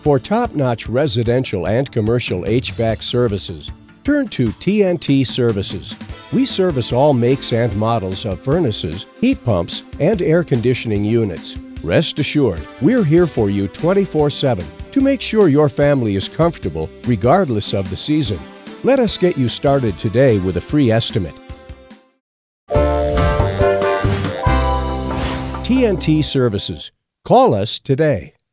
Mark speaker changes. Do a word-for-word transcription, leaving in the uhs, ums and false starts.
Speaker 1: For top-notch residential and commercial H V A C services, turn to T N T Services. We service all makes and models of furnaces, heat pumps, and air conditioning units. Rest assured, we're here for you twenty-four seven to make sure your family is comfortable regardless of the season. Let us get you started today with a free estimate. T N T Services. Call us today.